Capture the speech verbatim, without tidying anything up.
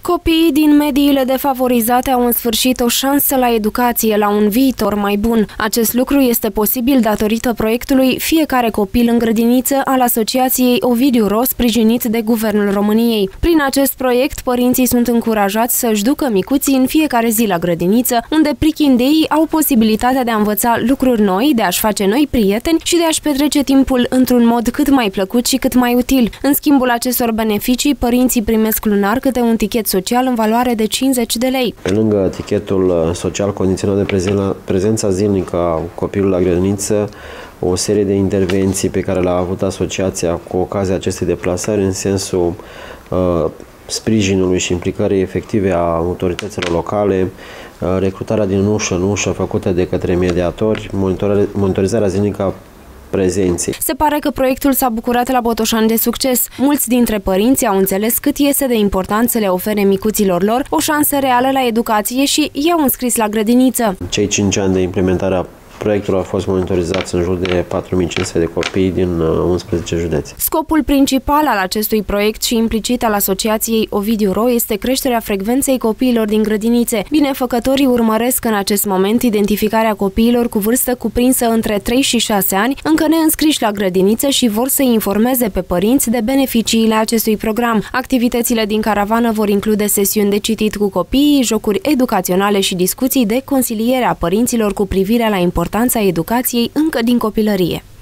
Copiii din mediile defavorizate au în sfârșit o șansă la educație, la un viitor mai bun. Acest lucru este posibil datorită proiectului Fiecare copil în grădiniță al Asociației Ovidiu Ro, sprijinit de Guvernul României. Prin acest proiect, părinții sunt încurajați să-și ducă micuții în fiecare zi la grădiniță, unde prichindeii au posibilitatea de a învăța lucruri noi, de a-și face noi prieteni și de a-și petrece timpul într-un mod cât mai plăcut și cât mai util. În schimbul acestor beneficii, părinții primesc lunar câte un tichet social în valoare de cincizeci de lei. Pe lângă tichetul social condiționat de prezența zilnică a copilului la grădiniță, o serie de intervenții pe care le-a avut asociația cu ocazia acestei deplasări în sensul uh, sprijinului și implicării efective a autorităților locale, uh, recrutarea din ușă în ușă făcută de către mediatori, monitorizarea zilnică a prezenții. Se pare că proiectul s-a bucurat la Botoșani de succes. Mulți dintre părinți au înțeles cât este de important să le ofere micuților lor o șansă reală la educație și i-au înscris la grădiniță. Cei cinci ani de implementare a proiectul a fost monitorizați în jur de patru mii cinci sute de copii din unsprezece județe. Scopul principal al acestui proiect și implicit al Asociației Ovidiu Ro este creșterea frecvenței copiilor din grădinițe. Binefăcătorii urmăresc în acest moment identificarea copiilor cu vârstă cuprinsă între trei și șase ani, încă neînscriși la grădiniță și vor să informeze pe părinți de beneficiile acestui program. Activitățile din caravană vor include sesiuni de citit cu copiii, jocuri educaționale și discuții de consiliere a părinților cu privire la importanța educației încă din copilărie.